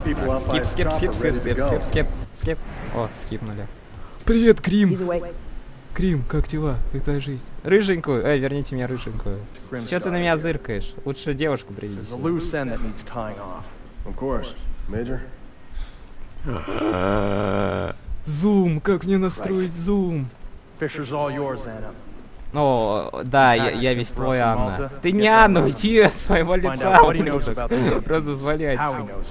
Скип. О, скипнули. Привет, Крим. Крим, как дела? Как твоя жизнь? Рыженькую? Верните меня рыженькую. Чё ты на меня зыркаешь? Лучше девушку привези. Зум, как мне настроить зум? О, да, я весь твой, Анна. Ты не Анна, уйди от своего лица, просто зволяй.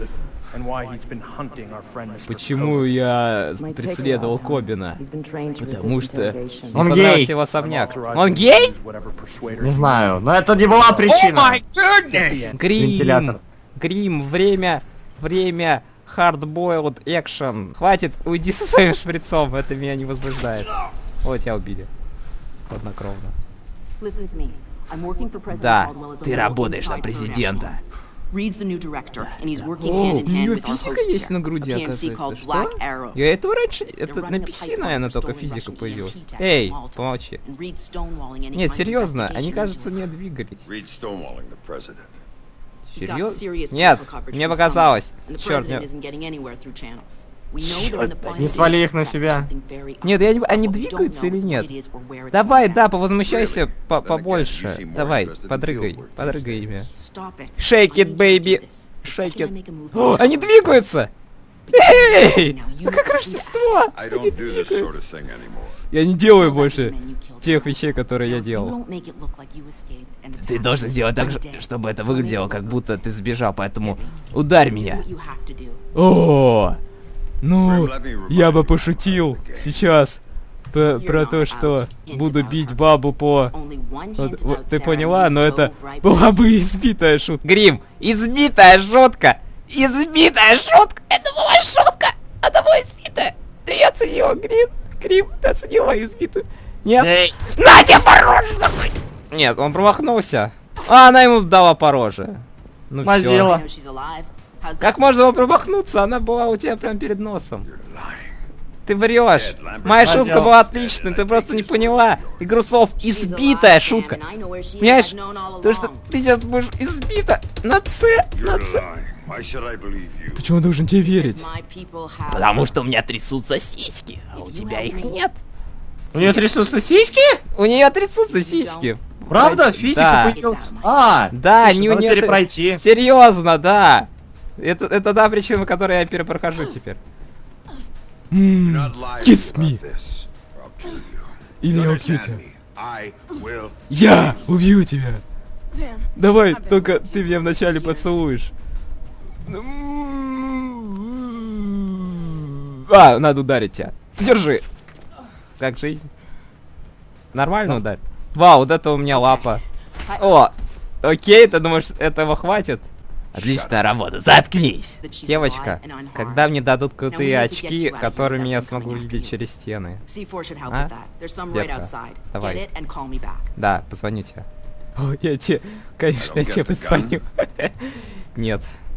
Почему я преследовал Кобина? Потому что он гей. Его особняк. Он гей? Не знаю, но это не была причина. Грим, Грим, время, hard-boiled action. Хватит, уйди со своим шприцом, это меня не возбуждает. О, тебя убили. Хладнокровно. Да, ты работаешь на президента. О, у нее физика есть на груди, оказывается. Что? Я этого раньше... Это на PC, наверное, только физика появилась. Эй, помолчи. Нет, серьезно, они, кажется, не двигались. Серьезно? Нет, мне показалось. Черт, не свали их на себя. Нет, они двигаются или нет? Давай, да, повозмущайся побольше. Давай, подрыгай ими. Shake it, baby. Shake it. О, они двигаются! Эй! Ну как Рождество! Я не делаю больше тех вещей, которые я делал. Ты должен сделать так, чтобы это выглядело, как будто ты сбежал, поэтому ударь меня. О! Ну, я бы пошутил сейчас про то, что буду бить бабу по... Вот, ты поняла? Но это была бы избитая шутка. Грим, избитая шутка! Избитая шутка! Это была шутка! Она была избитая! Ты ее оценила, Грим, ты оценила избитую. Нет? На тебе по роже! Нет, он промахнулся. А, она ему дала по роже. Ну Мазила. Как можно было промахнуться? Она была у тебя прямо перед носом. Ты врешь. Моя шутка была отличной, ты просто не поняла. Игру слов избитая шутка. Понимаешь? То, что ты сейчас будешь избита на С. Почему я должен тебе верить? Потому что у меня трясутся сиськи, а у тебя их нет. У нее трясутся сиськи? У нее трясутся сиськи. Правда? Физика появилась? Да, не у нее. Перепройти. Серьезно, да. Это та причина, по которой я перепрохожу теперь. Kiss me. Или я убью тебя. Я убью тебя. Давай, только ты меня вначале поцелуешь. Надо ударить тебя. Держи. Как жизнь? Нормально ударь. Вау, вот это у меня лапа. О, окей, ты думаешь, этого хватит? Отличная работа, заткнись! Девочка, когда мне дадут крутые очки, которыми я смогу видеть через стены? А? Детка, давай. Да, позвони тебе. О, конечно, я тебе позвоню. Нет.